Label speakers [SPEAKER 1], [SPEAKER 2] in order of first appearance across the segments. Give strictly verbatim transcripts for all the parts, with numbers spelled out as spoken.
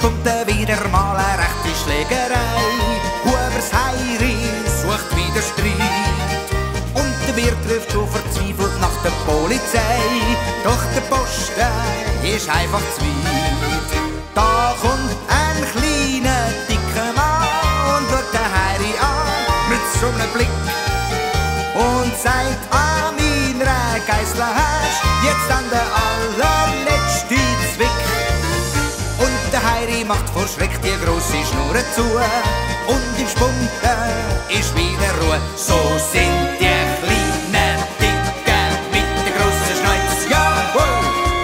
[SPEAKER 1] kommt wieder mal eine rechte Schlägerei. Hubers Heiri sucht wieder Streit und der Wirt ruft schon verzweifelt nach der Polizei. Doch der Posten ist einfach zu weit. Da kommt ein kleiner, dicker Mann und schaut den Heiri an mit so einem Blick und sagt: «Ah, meiner Geissler hast jetzt an der allerletzten Zwick.» Und der Heiri macht vor Schreck die grosse Schnur zu und im Spunten ist wieder Ruhe. So sind die kleinen Dicken mit der grossen Schneuz, jawohl.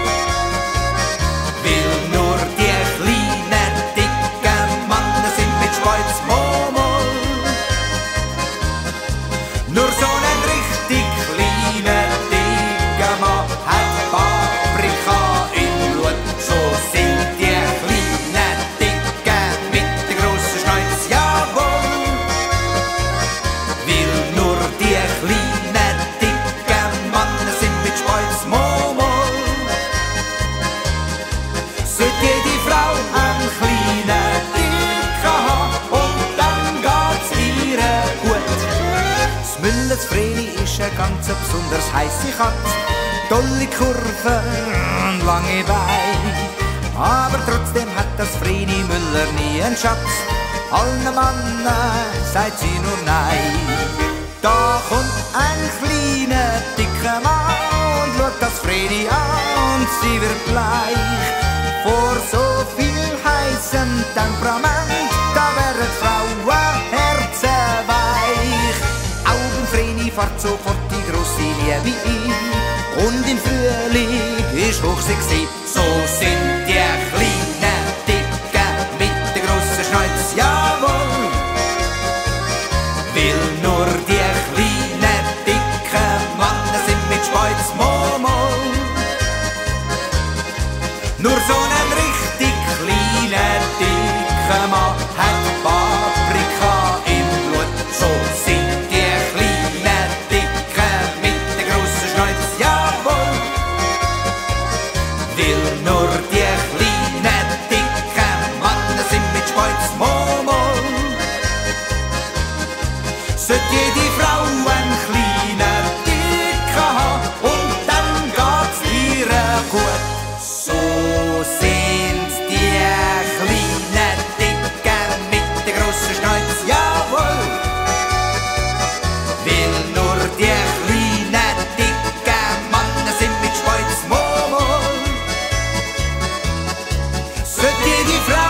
[SPEAKER 1] Will nur die kleinen dicken Mannen sind mit Speuz, Momol. Nur so ein richtig kleiner dicker Mann hat Paprika im Blut. So sind die kleinen Dicken mit der grossen Schneuz, jawohl. Will nur die kleinen dicken Mannen sind mit Speuz, Momol. Sollte jede Frau einen kleinen Dicken haben und dann geht's ihr gut. Das Müllers Vreni ist eine ganz besonders heisse Katz, tolle Kurven, lange Beine. Aber trotzdem hat das Vreni Müller nie einen Schatz. Allen Mannen sagt sie nur nein. Da kommt ein kleiner, dicker Mann und schaut das Vreni an und sie wird bleich. Vor so viel heißem Temperament, da werden Frauen herzenweich. Augenvreni fährt sofort die grosse Liebe ein und im Frühling ist Hochsee. So sind die kleinen Dicken mit der grossen Schneuz, jawohl. Will nur die kleinen dicken Mannen sind mit Speuz, Momol. Nur so ein richtig kleiner dicker Mann hat Paprika im Blut. So sind die kleinen Dicken mit der grossen Schneuz, jawohl. Will nur die kleinen dicken Mannen sind mit Speuz, Momol. Sollte jede Frau einen kleinen Dicken haben und dann geht's ihr gut. So sind die kleinen Dicken mit der grossen Schneuz, jawohl. Will nur die kleinen dicken Mannen sind mit Speuz, Momol. Sollte jede Frau